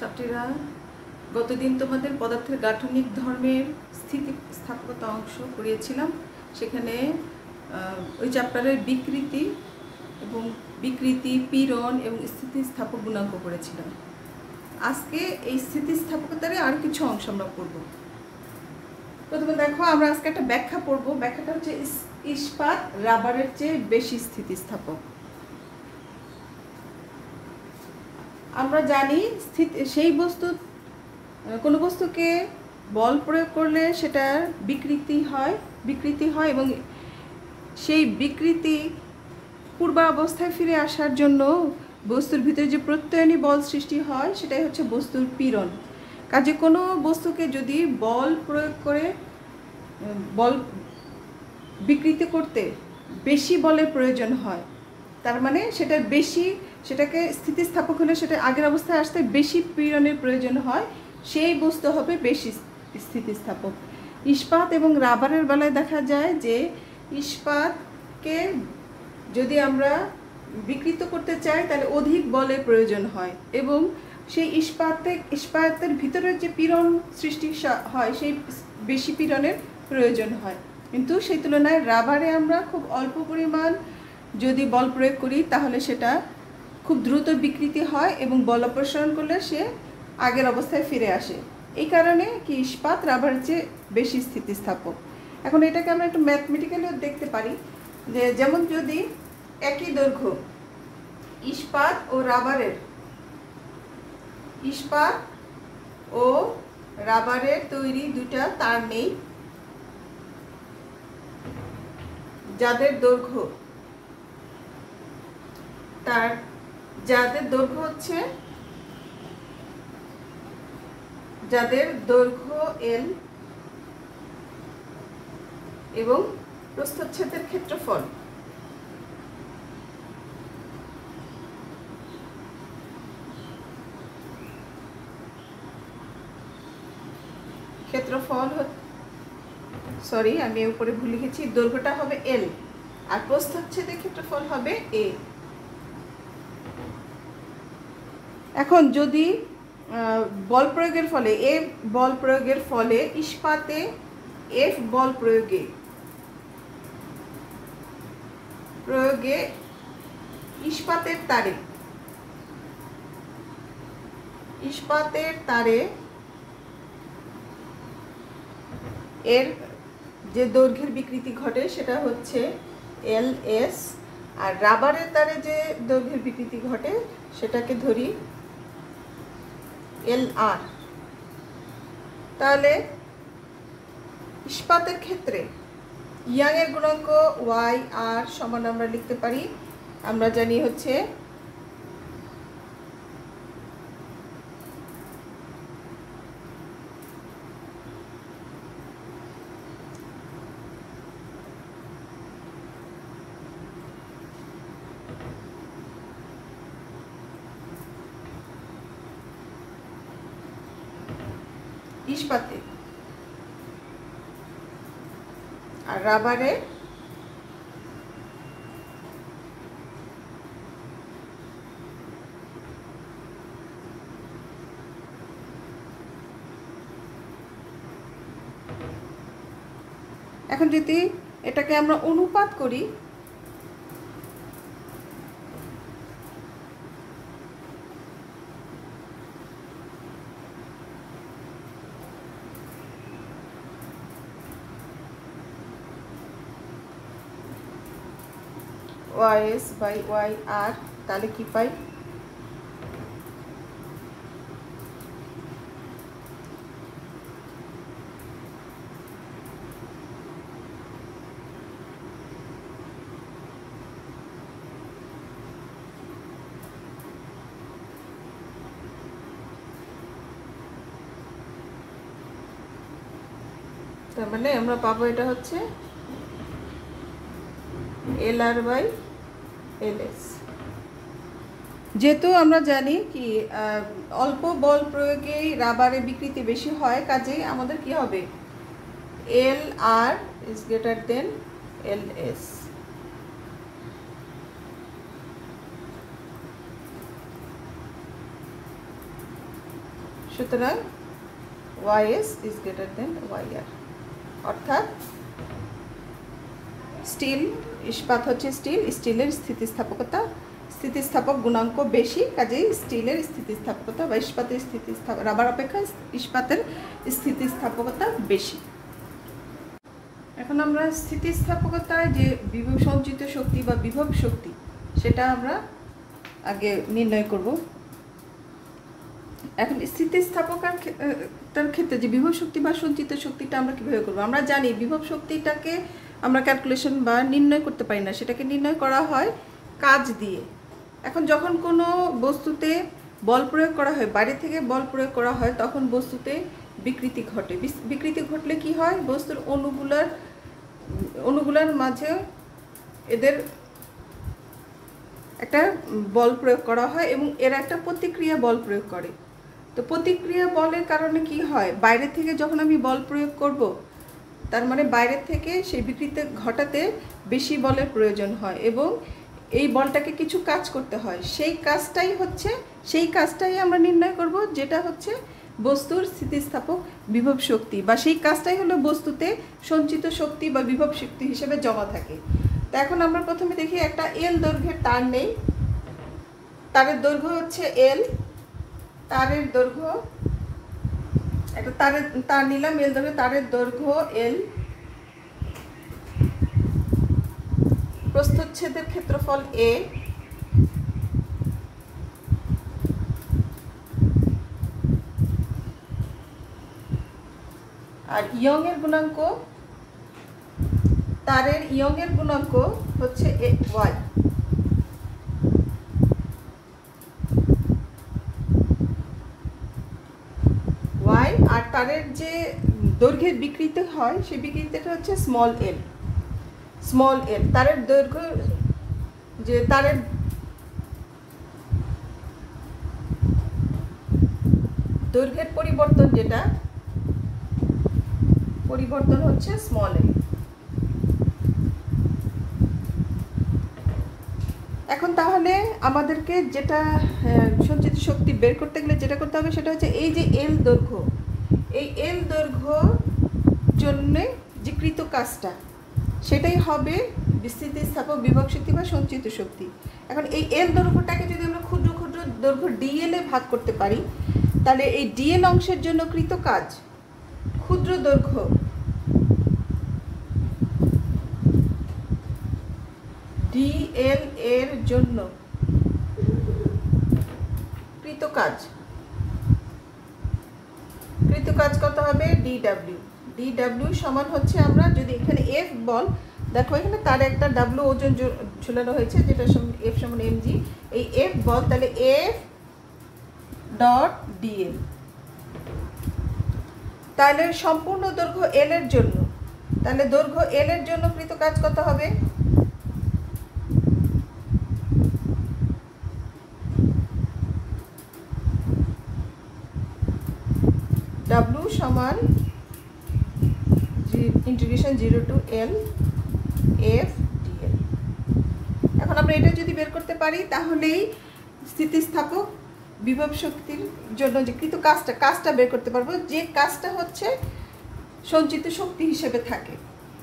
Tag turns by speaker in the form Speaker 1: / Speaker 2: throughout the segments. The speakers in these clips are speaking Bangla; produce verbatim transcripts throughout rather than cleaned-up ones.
Speaker 1: ছাত্রীরা গতদিন তোমাদের পদার্থের গাঠনিক ধর্মের স্থিতিস্থাপকতা অংশ পড়িয়েছিলাম। সেখানে ওই চ্যাপ্টারের বিকৃতি এবং বিকৃতি, পীড়ন এবং স্থিতিস্থাপক গুণাঙ্ক পড়েছিলাম। আজকে এই স্থিতিস্থাপকতারই আর কিছু অংশ আমরা পড়ব। প্রথমে দেখো, আমরা আজকে একটা ব্যাখ্যা পড়ব। ব্যাখ্যাটা হচ্ছে ইস্পাত রাবারের চেয়ে বেশি স্থিতিস্থাপক। আমরা জানি সেই বস্তু, কোনো বস্তুকে বল প্রয়োগ করলে সেটার বিকৃতি হয় বিকৃতি হয় এবং সেই বিকৃতি পূর্বাবস্থায় ফিরে আসার জন্য বস্তুর ভিতরে যে প্রত্যয়নী বল সৃষ্টি হয় সেটাই হচ্ছে বস্তুর পীড়ন। কাজে কোনো বস্তুকে যদি বল প্রয়োগ করে বল বিকৃতি করতে বেশি বলের প্রয়োজন হয়, তার মানে সেটার বেশি সেটাকে স্থিতিস্থাপক হলে সেটা আগের অবস্থায় আসতে বেশি পীড়নের প্রয়োজন হয়, সেই বস্তু হবে বেশি স্থিতিস্থাপক। ইস্পাত এবং রাবারের বেলায় দেখা যায় যে ইস্পাতকে যদি আমরা বিকৃত করতে চাই তাহলে অধিক বলের প্রয়োজন হয় এবং সেই ইস্পাতে ইস্পাতের ভিতরের যে পীড়ন সৃষ্টি হয় সেই বেশি পীড়নের প্রয়োজন হয়। কিন্তু সেই তুলনায় রাবারে আমরা খুব অল্প পরিমাণ যদি বল প্রয়োগ করি তাহলে সেটা খুব দ্রুত বিকৃতি হয় এবং বল অপসারণ করলে সে আগের অবস্থায় ফিরে আসে। এই কারণে কি ইস্পাত রাবারের চেয়ে বেশি স্থিতিস্থাপক। এখন এটাকে আমরা একটু ম্যাথমেটিক্যালিও দেখতে পারি, যে যেমন যদি একই দৈর্ঘ্য ইস্পাত ও রাবারের ইস্পাত ও রাবারের তৈরি দুইটা তার নেই, যাদের দৈর্ঘ্য তার যাদের দৈর্ঘ্য হচ্ছে যাদের দৈর্ঘ্য এল এবং প্রস্থচ্ছেদের ক্ষেত্রফল ক্ষেত্রফল সরি আমি উপরে ভুল লিখেছি, দৈর্ঘ্যটা হবে এল আর প্রস্থচ্ছেদের ক্ষেত্রফল হবে এ। এখন যদি বল প্রয়োগের ফলে এ বল প্রয়োগের ফলে ইস্পাতে এফ বল প্রয়োগে প্রয়োগে ইস্পাতের তারে ইস্পাতের তারে এর যে দৈর্ঘ্যের বিকৃতি ঘটে সেটা হচ্ছে এল এস, আর রাবারের তারে যে দৈর্ঘ্যের বিকৃতি ঘটে সেটাকে ধরি এল আর। তাহলে ইস্পাতের ক্ষেত্রে ইয়াং এর গুণাঙ্ক ওয়াই আর সমান আমরা লিখতে পারি, আমরা জানি হচ্ছে ইস্পাতে আর রাবারে এখন যদি এটাকে আমরা অনুপাত করি, Y S by Y R, তাহলে কি পাই? তার মানে আমরা পাবো এটা হচ্ছে এল আর বাই এল এস। যেহেতু আমরা জানি কি অল্প বল প্রয়োগেই রাবারে বিকৃতি বেশি হয়, কাজেই আমাদের কি হবে, L R is greater than L S. সুতরাং YS is greater than YR, অর্থাৎ স্টিল, ইস্পাত হচ্ছে স্টিল, স্টিলের স্থিতিস্থাপকতা স্থিতিস্থাপক গুণাঙ্ক বেশি, কাজেই স্টিলের স্থিতিস্থাপকতা বা ইস্পাতের স্থিতিস্থাপ রাবার অপেক্ষা ইস্পাতের স্থিতিস্থাপকতা বেশি। এখন আমরা স্থিতিস্থাপকতায় যে বিভব সঞ্চিত শক্তি বা বিভব শক্তি সেটা আমরা আগে নির্ণয় করব। এখন স্থিতিস্থাপকতার ক্ষেত্রে যে বিভব শক্তি বা সঞ্চিত শক্তিটা আমরা কীভাবে করবো? আমরা জানি বিভব শক্তিটাকে আমরা ক্যালকুলেশন বা নির্ণয় করতে পারি না, সেটাকে নির্ণয় করা হয় কাজ দিয়ে। এখন যখন কোনো বস্তুতে বল প্রয়োগ করা হয়, বাইরে থেকে বল প্রয়োগ করা হয়, তখন বস্তুতে বিকৃতি ঘটে। বিকৃতি ঘটলে কি হয়? বস্তুর অণুগুলার অণুগুলার মাঝে এদের একটা বল প্রয়োগ করা হয় এবং এরা একটা প্রতিক্রিয়া বল প্রয়োগ করে। তো প্রতিক্রিয়া বলের কারণে কি হয়? বাইরে থেকে যখন আমি বল প্রয়োগ করব, তার মানে বাইরে থেকে সেই বিকৃতি ঘটাতে বেশি বলের প্রয়োজন হয় এবং এই বলটাকে কিছু কাজ করতে হয়। সেই কাজটাই হচ্ছে সেই কাজটাই আমরা নির্ণয় করব, যেটা হচ্ছে বস্তুর স্থিতিস্থাপক বিভব শক্তি, বা সেই কাজটাই হলো বস্তুতে সঞ্চিত শক্তি বা বিভব শক্তি হিসেবে জমা থাকে। তো এখন আমরা প্রথমে দেখি একটা এল দৈর্ঘ্যের তার নেই, তারের দৈর্ঘ্য হচ্ছে এল, তারের দৈর্ঘ্য একটা তারের তার নিলাম এল দৈর্ঘ্য, তারের দৈর্ঘ্য এল, প্রস্থচ্ছেদের ক্ষেত্রফল এ, আর ইয়ং এর গুণাঙ্ক, তারের ইয়ং এর গুণাঙ্ক হচ্ছে এ ওয়াই। ওয়াই আর তারের যে দৈর্ঘ্যের বিকৃতি হয় সেই বিকৃতিটা হচ্ছে স্মল এল। স্মল এল তারের দৈর্ঘ্য, যে তারের দৈর্ঘ্যের পরিবর্তন, যেটা পরিবর্তন হচ্ছে স্মল এল। এখন তাহলে আমাদেরকে যেটা সঞ্চিত শক্তি বের করতে গেলে যেটা করতে হবে সেটা হচ্ছে এই যে এল দৈর্ঘ্য, এই এল দৈর্ঘ্য জন্যে যে কৃত কাজটা সেটাই হবে স্থিতিস্থাপক বিভব শক্তি বা সঞ্চিত শক্তি। এখন এই এল দৈর্ঘ্যটাকে যদি আমরা ক্ষুদ্র ক্ষুদ্র দৈর্ঘ্য ডিএল এ ভাগ করতে পারি, তাহলে এই ডিএল অংশের জন্য কৃত কাজ ক্ষুদ্র দৈর্ঘ্য ডিএল এর জন্য কৃত কাজ কৃত কাজ কত হবে? ডিডব্লিউ। ডিডব্লিউ সমান হচ্ছে, আমরা যদি এখানে এফ বল, দেখো এখানে তার একটা ডাব্লিউ ওজন ঝুলানো হয়েছে, যেটা এফ সমান এম জি, এই এফ বল, তাহলে এফ ডট ডিএল, তাহলে সম্পূর্ণ দৈর্ঘ্য এল এর জন্য, তাহলে দৈর্ঘ্য এল এর জন্য কৃত কাজ কত হবে? ডাব্লিউ সমান integration zero to L F DL. এখন আমরা এটা যদি বের করতে পারি তাহলেই স্থিতিস্থাপক বিভব শক্তির জন্য যে কৃত কাজটা কাজটা বের করতে পারবো, যে কাজটা হচ্ছে সঞ্চিত শক্তি হিসেবে থাকে।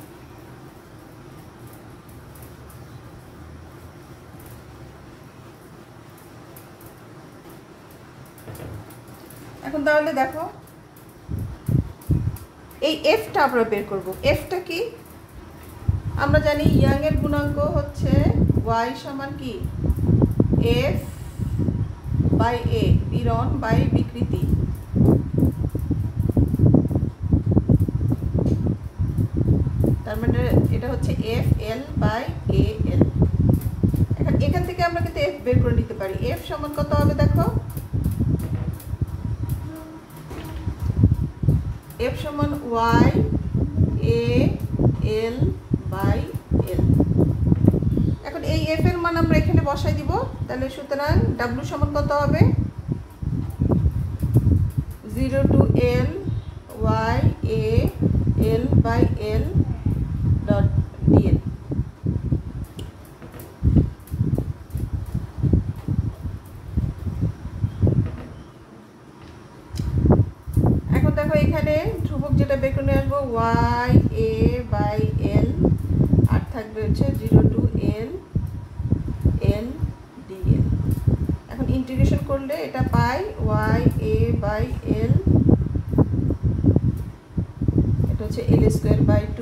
Speaker 1: এখন তাহলে দেখো এই এফটা আমরা বের করব। এফটা কি? আমরা জানি ইয়াং এর গুণাঙ্ক হচ্ছে ওয়াই সমান কি? এফ বাই এ, বিরণ বাই বিকৃতি। তার মানে এটা হচ্ছে F L by A L. এখন এখান থেকে আমরা কিন্তু এফ বের করে নিতে পারি। এফ সমান কত হবে দেখো? এফ সমান ওয়াই এ এল বাই এল। এখন এই এফ এর মান আমরা এখানে বসাই দিব, তাহলে সুতরাং ডাব্লিউ সমান কত হবে? Zero to L Y A L by L dot DL. Y A by L, আর থাকবে হচ্ছে zero to L L DL. এখন ইন্টিগ্রেশন করলে এটা পাই ওয়াই এ বাই এল, এটা হচ্ছে এল স্কোয়ার বাই টু,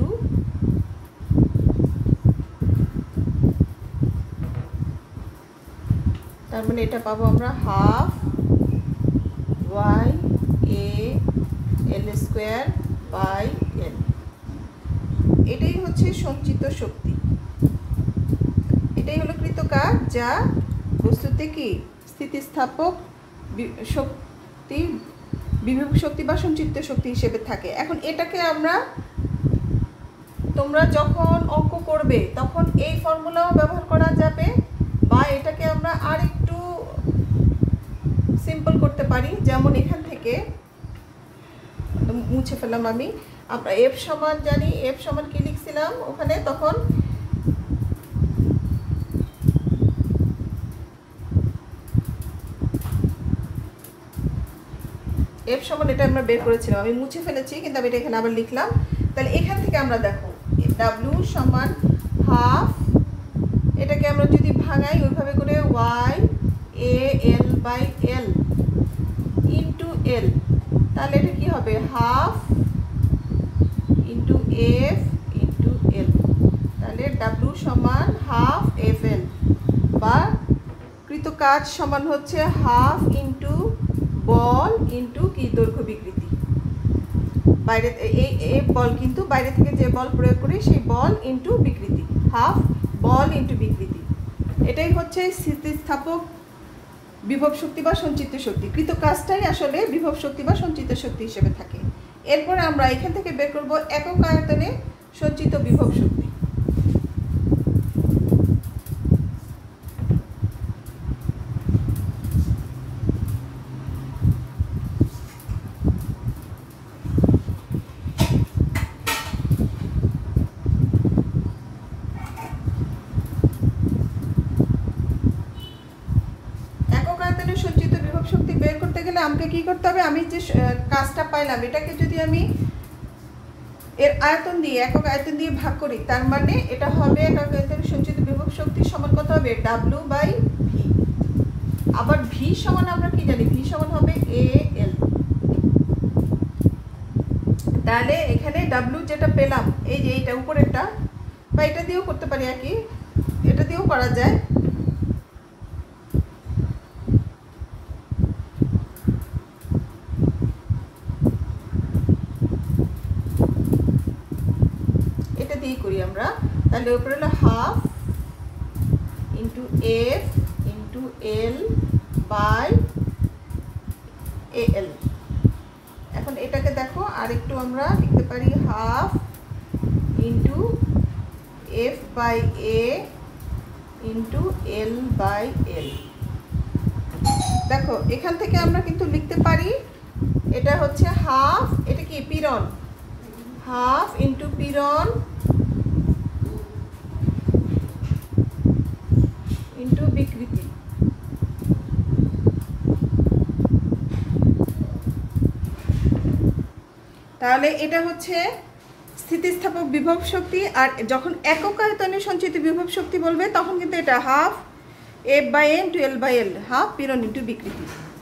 Speaker 1: তার মানে এটা পাবো আমরা half Y A L square by L. এটাই হচ্ছে সঞ্চিত শক্তি, এটাই হলো কৃত কাজ যা বস্তুতে কি স্থিতিস্থাপক শক্তি, বিভব শক্তি বা সঞ্চিত শক্তি হিসেবে থাকে। এখন এটাকে আমরা, তোমরা যখন অঙ্ক করবে তখন এই ফর্মুলাও ব্যবহার করা যাবে, বা এটাকে আমরা আর একটু সিম্পল করতে পারি। যেমন এখান থেকে মুছে ফেললাম আমি, আমরা এফ সমান জানি, এফ সমান কি লিখছিলাম ওখানে, তখন এফ সমান এটা আমরা বের করেছিলাম, আমি মুছে ফেলেছি কিন্তু আমি এটা এখানে আবার লিখলাম। তাহলে এখান থেকে আমরা দেখো ডাব্লিউ সমান হাফ, এটাকে আমরা যদি ভাঙাই ওইভাবে করে Y A L by L into L, তাহলে এটা কি হবে half into F into L, তাহলে ডাব্লিউ সমান হাফ এফ এল, বা কৃত কাজ সমান হচ্ছে হাফ ইন্টু বল ইন্টু কি দৈর্ঘ্য বিকৃতি। বাইরে এই এ বল কিন্তু বাইরে থেকে যে বল প্রয়োগ করি সেই বল ইন্টু বিকৃতি, হাফ বল ইন্টু বিকৃতি। এটাই হচ্ছে স্থিতিস্থাপক বিভব শক্তি বা সঞ্চিত শক্তি। কৃত কাজটাই আসলে বিভব শক্তি বা সঞ্চিত শক্তি হিসেবে থাকে। এরপরে আমরা এখান থেকে বের করব একক আয়তনে সঞ্চিত বিভব শক্তি। সঞ্চিত বিভব শক্তি বের করতে গেলে আমাকে কি করতে হবে, আমি যে কাজটা পাইলাম এটাকে যদি আমি এর আয়তন দিয়ে একক আয়তন দিয়ে ভাগ করি, তার মানে এটা হবে একক আয়তনে সঞ্চিত বিভব শক্তি সমান কত হবে ডাব্লিউ বাই ভি। আবার ভি সমান আমরা কি জানি, ভি সমান হবে এ এল। তাহলে এখানে ডাব্লিউ যেটা পেলাম এই যে এইটা উপরেরটা, বা এটা দিয়েও করতে পারি, আর কি এটা দিয়েও করা যায়। করি আমরা, তাহলে উপরে হলো half into F into L by A L. এখন এটাকে দেখো আর একটু আমরা লিখতে পারি half into F by A into L by L. দেখো এখান থেকে আমরা কিন্তু লিখতে পারি এটা হচ্ছে হাফ, এটা কি পীড়ন, হাফ ইন্টু পীড়ন ইন্টু বিকৃতি। তাহলে এটা হচ্ছে স্থিতিস্থাপক বিভব শক্তি। আর যখন একক আয়তনে সঞ্চিত বিভব শক্তি বলবে তখন কিন্তু এটা half F by A into L by L, half পীড়ন ইন্টু বিকৃতি।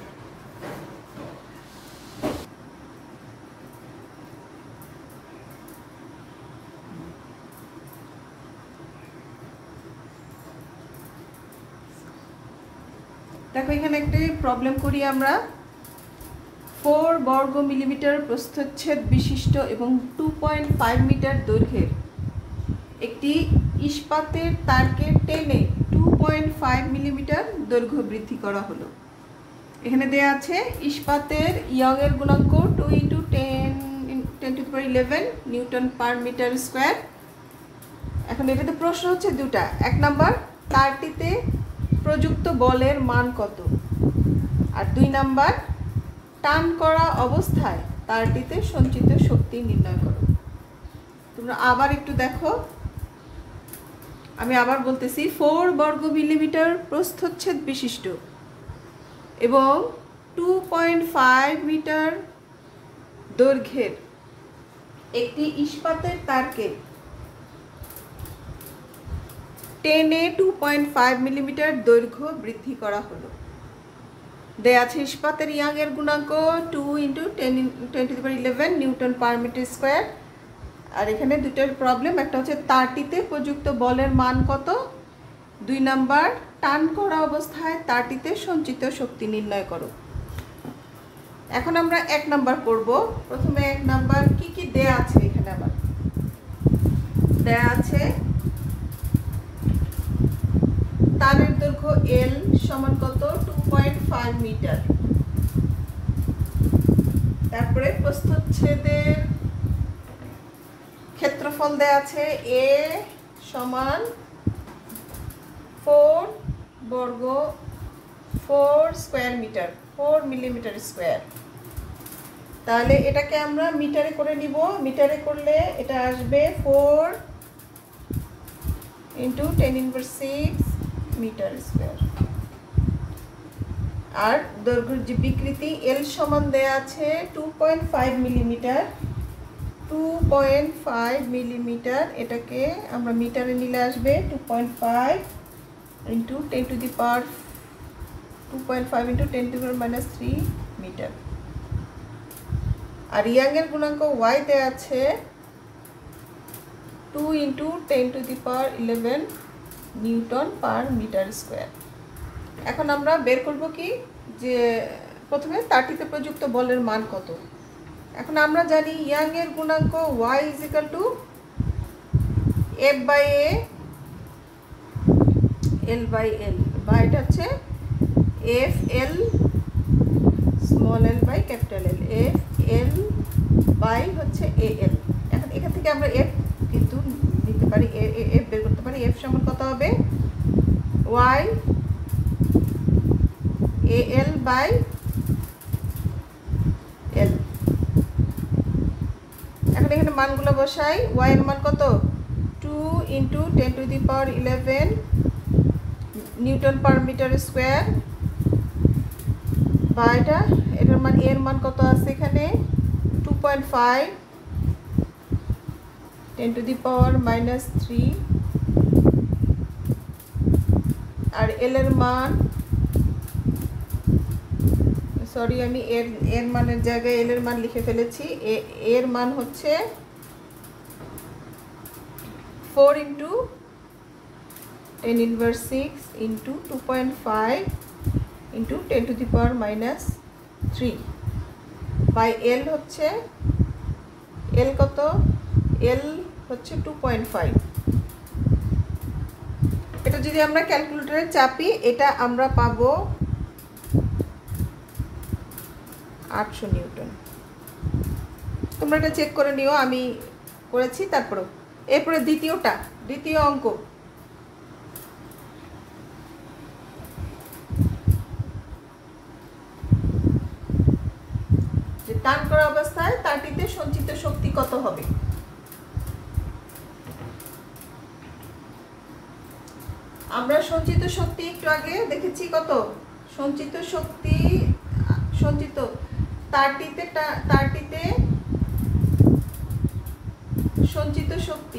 Speaker 1: দেখো এখানে একটি প্রবলেম করি আমরা। ফোর বর্গ মিলিমিটার প্রস্থচ্ছেদ বিশিষ্ট এবং টু পয়েন্ট ফাইভ মিটার দৈর্ঘ্যের একটি ইস্পাতের তারকে টেনে টু পয়েন্ট ফাইভ মিলিমিটার দৈর্ঘ্য বৃদ্ধি করা হলো। এখানে দেয়া আছে ইস্পাতের ইয়ংয়ের গুণাঙ্ক two into ten ten to power eleven newton per metre square. এখন এটাতে প্রশ্ন হচ্ছে দুটা, এক নাম্বার তারটিতে প্রযুক্ত বলের মান কত, আর দুই নাম্বার টান করা অবস্থায় তারটিতে সঞ্চিত শক্তি নির্ণয় করো। তোমরা আবার একটু দেখো, আমি আবার বলতেছি, ফোর বর্গ মিলিমিটার প্রস্থচ্ছেদ বিশিষ্ট এবং টু পয়েন্ট ফাইভ মিটার দৈর্ঘ্যের একটি ইস্পাতের তারকে টেনে টু পয়েন্ট ফাইভ মিলিমিটার দৈর্ঘ্য বৃদ্ধি করা হলো। দেয়া আছে ইস্পাতের ইয়াং এর গুণাঙ্ক two into ten ten to the power eleven newton per metre square. আর এখানে দুটোর প্রবলেম, একটা হচ্ছে তারটিতে প্রযুক্ত বলের মান কত, দুই নাম্বার টান করা অবস্থায় তারটিতে সঞ্চিত শক্তি নির্ণয় করো। এখন আমরা এক নাম্বার করব। প্রথমে এক নাম্বার কি কি দেয়া আছে, এখানে আবার দেয়া আছে তারের দৈর্ঘ্য এল সমান কত, টু পয়েন্ট ফাইভ মিটার। তারপরে প্রস্থচ্ছেদের ক্ষেত্রফল দেয়া আছে এ সমান ফোর বর্গ four square metre, four millimetre square. তাহলে এটাকে আমরা মিটারে করে নিব। মিটারে করলে এটা আসবে four into ten inverse six metre square. আর দৈর্ঘ্যের যে বিকৃতি এল সমান দেয়া আছে two point five millimetre, two point five millimetre. এটাকে আমরা মিটারে নিলে আসবে two point five into ten to the power two point five into ten to the power minus three metre. আর ইয়াংয়ের গুণাঙ্ক ওয়াই দেয়া আছে two into ten to the power eleven newton per metre square. এখন আমরা বের করব কি, যে প্রথমে তারটিতে প্রযুক্ত বলের মান কত। এখন আমরা জানি ইয়াংয়ের গুণাঙ্ক Y is equal to F by A L by L, বা এটা হচ্ছে F L small L by capital L, F L by হচ্ছে এ এল। এখন এখান থেকে আমরা এফ কিন্তু নিতে পারি, এফ বের করতে পারি। এফ সমান কত হবে, ওয়াই এ এল বাই এল। এখন এখানে মানগুলো বসাই। ওয়াই এর মান কত, two into ten to the power eleven newton per metre square, বা এটা এটার মান এর মান কত আছে এখানে two point five ten to the power minus three. আর এল এর মান, সরি আমি এর এর মানের জায়গায় এল এর মান লিখে ফেলেছি। এর মান হচ্ছে four into ten inverse six into two point five into ten to the power minus three by L হচ্ছে, এল কত, এল হচ্ছে টু পয়েন্ট ফাইভ। এটা যদি আমরা ক্যালকুলেটরে চাপি এটা আমরা পাবো আটশো নিউটন। তোমরা এটা চেক করে নিও, আমি করেছি। তারপরেও এরপরে দ্বিতীয়টা, দ্বিতীয় অঙ্ক। যে টান করা অবস্থায় তারটিতে সঞ্চিত শক্তি কত হবে। আমরা সঞ্চিত শক্তি একটু আগে দেখেছি কত, সঞ্চিত শক্তি সঞ্চিত তারটিতে তারটিতে সঞ্চিত শক্তি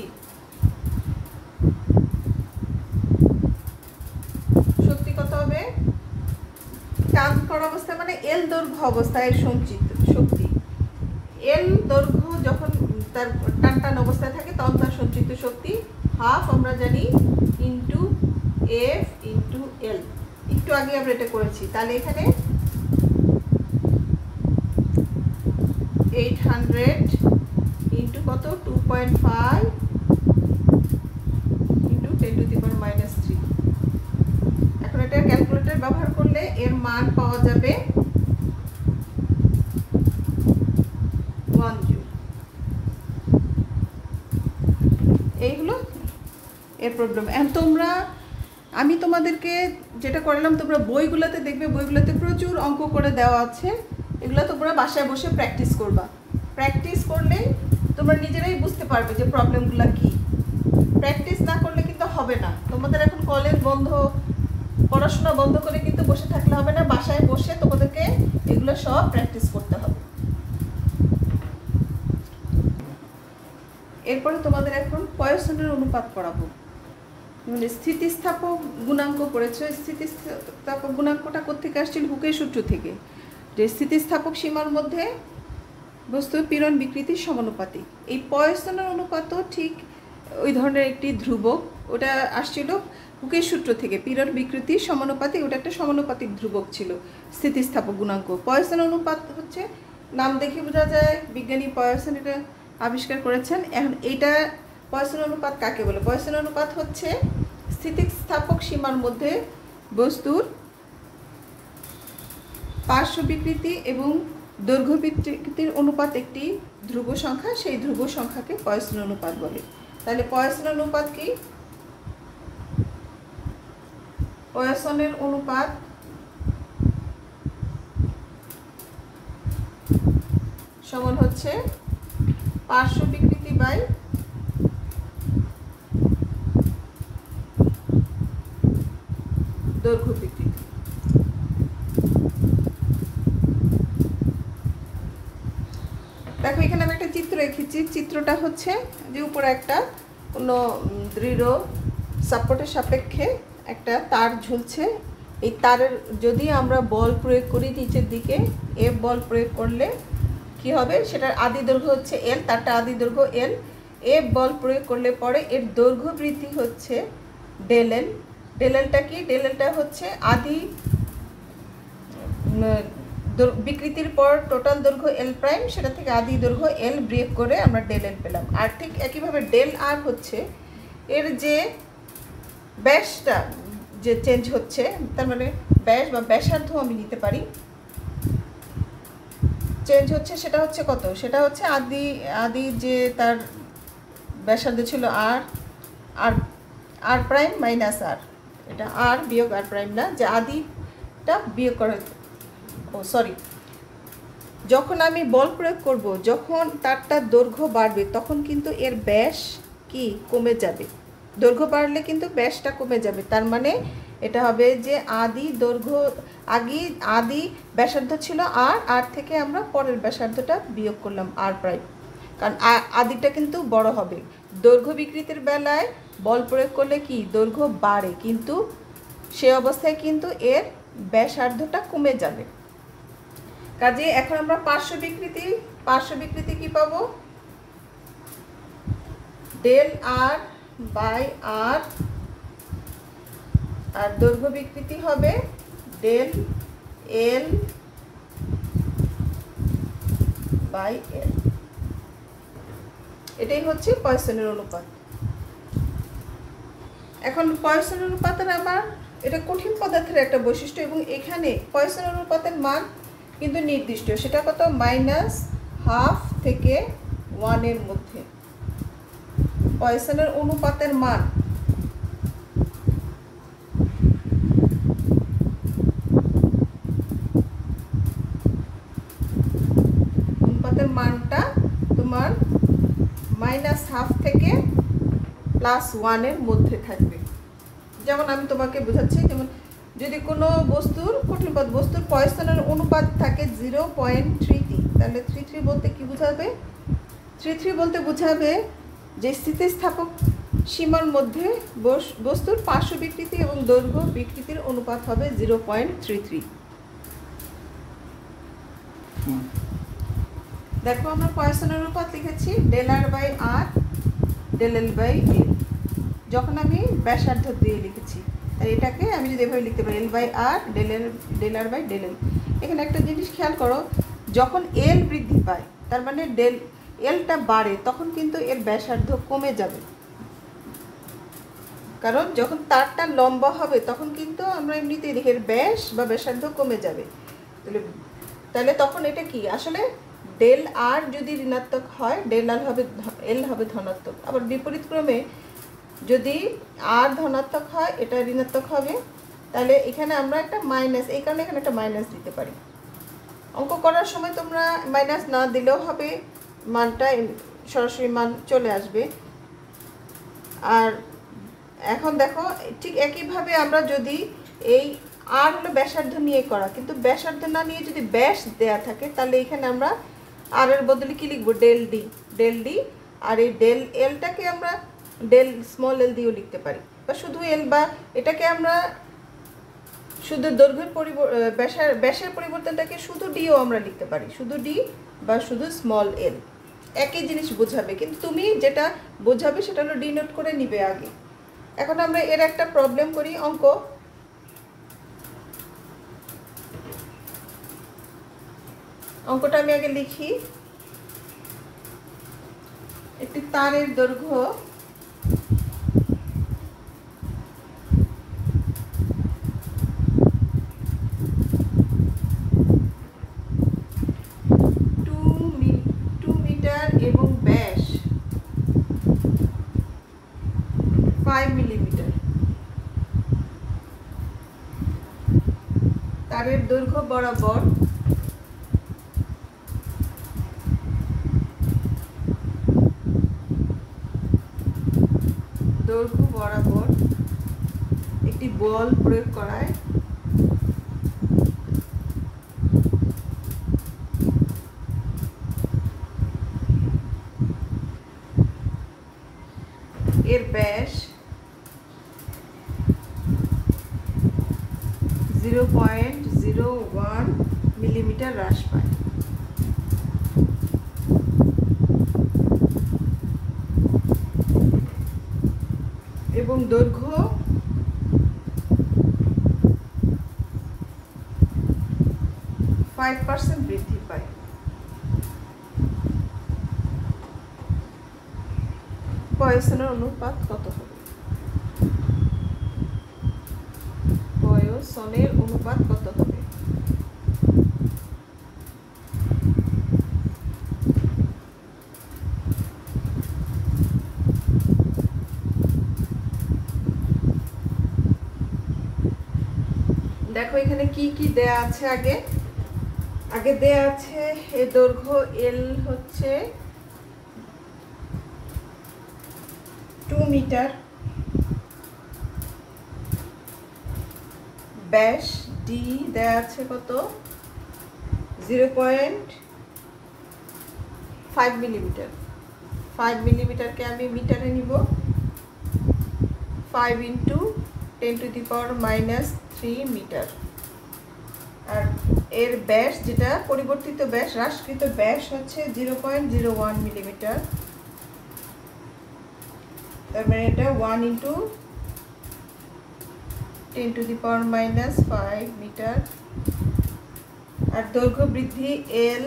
Speaker 1: শক্তি কত হবে, টান করা অবস্থায় মানে এল দৈর্ঘ্য অবস্থায় সঞ্চিত শক্তি। এল দৈর্ঘ্য যখন তার টান টান অবস্থায় থাকে তখন তার সঞ্চিত শক্তি হাফ আমরা জানি ইন্টু এফ ইন্টু এল। একটু আগে আমরা এটা করেছি। তাহলে এখানে এইট হান্ড্রেড ইন্টু কত, two point five into ten to the power minus three. এখন এটা ক্যালকুলেটর ব্যবহার করলে এর মান পাওয়া যাবে ওয়ান জুল। এইগুলো এর প্রবলেম। এখন তোমরা, আমি তোমাদেরকে যেটা করালাম তোমরা বইগুলোতে দেখবে, বইগুলোতে প্রচুর অঙ্ক করে দেওয়া আছে। এগুলো তোমরা বাসায় বসে প্র্যাকটিস করবা। প্র্যাকটিস করলে তোমরা নিজেরাই বুঝতে পারবে যে প্রবলেমগুলো কি। প্র্যাকটিস না করলে কিন্তু হবে না। তোমাদের এখন কলেজ বন্ধ, পড়াশোনা বন্ধ করে কিন্তু বসে থাকলে হবে না। বাসায় বসে তোমাদেরকে এগুলো সব প্র্যাকটিস করতে হবে। এরপরে তোমাদের এখন পয়সনের অনুপাত পড়াবো। মানে স্থিতিস্থাপক গুণাঙ্ক পড়েছ। স্থিতিস্থাপক গুণাঙ্কটা কোত্থেকে আসছিল? হুকের সূত্র থেকে, যে স্থিতিস্থাপক সীমার মধ্যে বস্তু পীড়ন বিকৃতির সমানুপাতিক। এই পয়সনের অনুপাতও ঠিক ওই ধরনের একটি ধ্রুবক, ওটা আসছিল হুকের সূত্র থেকে, পীড়ন বিকৃতির সমানুপাতিক, ওটা একটা সমানুপাতিক ধ্রুবক ছিল স্থিতিস্থাপক গুণাঙ্ক। পয়সন অনুপাত হচ্ছে, নাম দেখে বোঝা যায় বিজ্ঞানী পয়সন এটা আবিষ্কার করেছেন। এখন এইটা পয়সন অনুপাত কাকে বলে? পয়সন অনুপাত হচ্ছে স্থিতিস্থাপক সীমার মধ্যে বস্তুর পার্শ্ব বিকৃতি এবং দৈর্ঘ্য বিকৃতির অনুপাত একটি ধ্রুব সংখ্যা, সেই ধ্রুব সংখ্যাকে পয়সন অনুপাত বলে। তাহলে পয়সন অনুপাত কি? পয়সনের অনুপাত সমান হচ্ছে পার্শ্ব বিকৃতি বাই দৈর্ঘ্য বিকৃতি। দেখো এখানে আমি একটা চিত্র রেখেছি। চিত্রটা হচ্ছে যে উপরে একটা কোনো দৃঢ় সাপোর্টের সাপেক্ষে একটা তার ঝুলছে। এই তারের যদি আমরা বল প্রয়োগ করি নিচের দিকে, এ বল প্রয়োগ করলে কি হবে? সেটার আদি দৈর্ঘ্য হচ্ছে এল, তারটা আদি দৈর্ঘ্য এল। এ বল প্রয়োগ করলে পরে এর দৈর্ঘ্য বৃদ্ধি হচ্ছে ডেল এল। ডেল এলটা কি? ডেল এলটা হচ্ছে আদি বিকৃতির পর টোটাল দৈর্ঘ্য এল প্রাইম, সেটা থেকে আদি দৈর্ঘ্য এল বিয়োগ করে আমরা ডেল এল পেলাম। আর ঠিক একইভাবে ডেল আর হচ্ছে এর যে ব্যাসটা যে চেঞ্জ হচ্ছে, তার মানে ব্যাস বা ব্যাসার্ধ আমি নিতে পারি, চেঞ্জ হচ্ছে, সেটা হচ্ছে কত? সেটা হচ্ছে আদি আদি যে তার ব্যাসার্ধ ছিল আর আর আর প্রাইম মাইনাস আর, এটা আর বিয়োগ আর প্রাইম না, যে আদিটা বিয়োগ করা, ও সরি, যখন আমি বল প্রয়োগ করব, যখন তারটার দৈর্ঘ্য বাড়বে তখন কিন্তু এর ব্যাস কি কমে যাবে। দৈর্ঘ্য বাড়লে কিন্তু ব্যাসটা কমে যাবে। তার মানে এটা হবে যে আদি দৈর্ঘ্য, আগে আদি ব্যাসার্ধ ছিল আর, আর থেকে আমরা পরের ব্যাসার্ধটা বিয়োগ করলাম আর প্রাইম, কারণ আদিটা কিন্তু বড় হবে। দৈর্ঘ্য বিকৃতির বেলায় বল প্রয়োগ করলে কি দৈর্ঘ্য বাড়ে, কিন্তু সে অবস্থায় কিন্তু এর ব্যাসার্ধটা কমে যাবে। কাজে এখন আমরা পার্শ্ব বিকৃতি, পার্শ্ব বিকৃতি কি পাবো? ডেল আর বাই আর, আর দৈর্ঘ্য বিকৃতি হবে ডেল এল বাই এল। এটাই হচ্ছে পয়সনের অনুপাত। এখন পয়সন অনুপাতের আবার এটা কঠিন পদার্থের একটা বৈশিষ্ট্য, এবং এখানে পয়সন অনুপাতের মান কিন্তু নির্দিষ্ট, সেটা কত? মাইনাস হাফ থেকে ওয়ানের মধ্যে পয়সনের অনুপাতের মান। অনুপাতের মানটা তোমার মাইনাস হাফ থেকে প্লাস ওয়ানের মধ্যে থাকবে। যেমন আমি তোমাকে বোঝাচ্ছি, যেমন যদি কোনো বস্তুর কঠিন পদ বস্তুর পয়সনের অনুপাত থাকে জিরো পয়েন্ট থ্রি থ্রি, তাহলে থ্রি থ্রি বলতে কি বোঝাবে? থ্রি থ্রি বলতে বোঝাবে যে স্থিতিস্থাপক সীমার মধ্যে বস্তুর পার্শ্ব বিকৃতি এবং দৈর্ঘ্য বিকৃতির অনুপাত হবে জিরো পয়েন্ট থ্রি থ্রি। দেখো আমরা পয়সনের অনুপাত লিখেছি del R by R, del L by L. যখন আমি ব্যাসার্ধ দিয়ে লিখেছি, তাই এটাকে আমি যদি এভাবে লিখতে পারি L by R, del L, del R by del L. এখানে একটা জিনিস খেয়াল করো, যখন এল বৃদ্ধি পায় তার মানে ডেল এলটা বাড়ে, তখন কিন্তু এর ব্যাসার্ধ কমে যাবে। কারণ যখন তারটা লম্বা হবে তখন কিন্তু আমরা এমনিতেই দেখি এর ব্যাস বা ব্যাসার্ধ কমে যাবে। তাহলে তাহলে তখন এটা কি আসলে ডেল আর যদি ঋণাত্মক হয়, ডেল আর হবে এল হবে ধনাত্মক। আবার বিপরীত ক্রমে যদি আর ধনাত্মক হয় এটা ঋণাত্মক হবে। তাহলে এখানে আমরা একটা মাইনাস, এই কারণে এখানে একটা মাইনাস দিতে পারি। অঙ্ক করার সময় তোমরা মাইনাস না দিলেও হবে, মানটা সরাসরি মান চলে আসবে। আর এখন দেখো ঠিক একইভাবে আমরা যদি এই আর হলো ব্যাসার্ধ নিয়ে করা, কিন্তু ব্যাসার্ধ না নিয়ে যদি ব্যাস দেয়া থাকে, তাহলে এখানে আমরা আর এর বদলে কি লিখবো? Del D, del D. আর এই ডেল এলটাকে আমরা ডেল স্মল এল দিয়েও লিখতে পারি, বা শুধু এল, বা এটাকে আমরা শুধু দৈর্ঘ্যের পরিবর্তন ব্যাসের ব্যাসের পরিবর্তনটাকে শুধু ডিও আমরা লিখতে পারি, শুধু ডি বা শুধু স্মল এল, একই জিনিস বোঝাবে। কিন্তু তুমি যেটা বোঝাবে সেটা হলো ডি নোট করে নিবে আগে। এখন আমরা এর একটা প্রবলেম করি, অঙ্ক। অঙ্কটা আমি আগে লিখি। একটি তারের দৈর্ঘ্য টু মিটার এবং ব্যাস ফাইভ মিলিমিটার। তারের দৈর্ঘ্য বরাবর দৈর্ঘ্য বরাবর একটি বল প্রয়োগ করায় এর ব্যাস zero point zero one millimetre হ্রাস পায়। এবং দৈর্ঘ্য ফাইভ পার্সেন্ট বৃদ্ধি পায়। পয়সনের অনুপাত কত হবে? পয়সনের অনুপাত কত হবে? দেখো এখানে কি কি দেয়া আছে। আগে আগে দেয়া আছে এর দৈর্ঘ্য এল হচ্ছে টু মিটার, ব্যাস ডি দেয়া আছে কত? Zero point five millimetre. Five মিলিমিটারকে আমি মিটারে নিব। Five into ten to the power minus three metre. আর এর ব্যাস, যেটা পরিবর্তিত ব্যাস, হ্রাসকৃত ব্যাস হচ্ছে zero point zero one millimetre. তার মানে এটা one into ten to the power minus five metre. আর দৈর্ঘ্য বৃদ্ধি L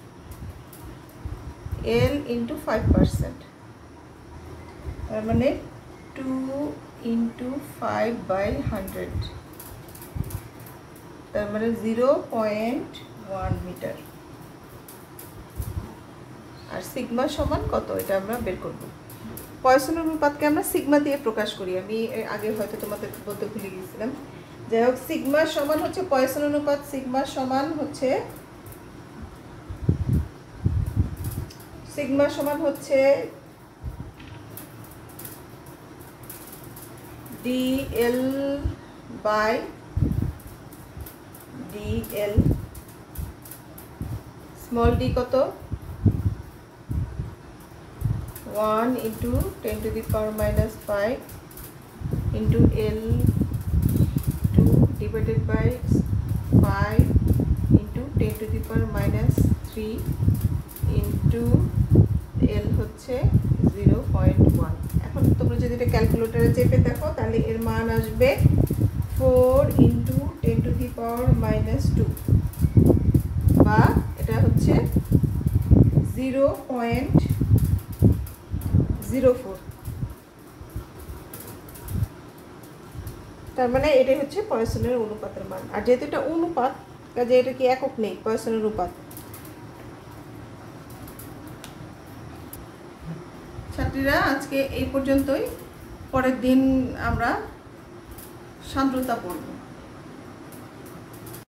Speaker 1: L into five percent, তার মানে two into five by hundred, তার মানে জিরো পয়েন্ট ওয়ান মিটার। আর সিগমা সমান কত, এটা আমরা বের করব। পয়সন অনুপাতকে আমরা সিগমা দিয়ে প্রকাশ করি। আমি আগে হয়তো তোমাদের বলতে ভুলে গিয়েছিলাম। যাই হোক, সিগমা সমান হচ্ছে পয়সন অনুপাত। সিগমা সমান হচ্ছে সিগমা সমান হচ্ছে D L by D L. Small D কত? One into ten to the power minus five into L two divided by five into ten to the power minus three into L হচ্ছে জিরো পয়েন্ট ওয়ান। এখন তোমরা যদি এটা ক্যালকুলেটারে চেপে দেখো তাহলে এর মান আসবে four into ten to the power minus two, বা এটা হচ্ছে জিরো পয়েন্ট জিরো ফোর। তার মানে এটাই হচ্ছে পয়সনের অনুপাতের মান। আর যেহেতু এটা অনুপাত, কাজে এটা কি একক নেই, পয়সনের অনুপাত। ছাত্রীরা, আজকে এই পর্যন্তই। পরের দিন আমরা সান্দ্রতা পড়ব।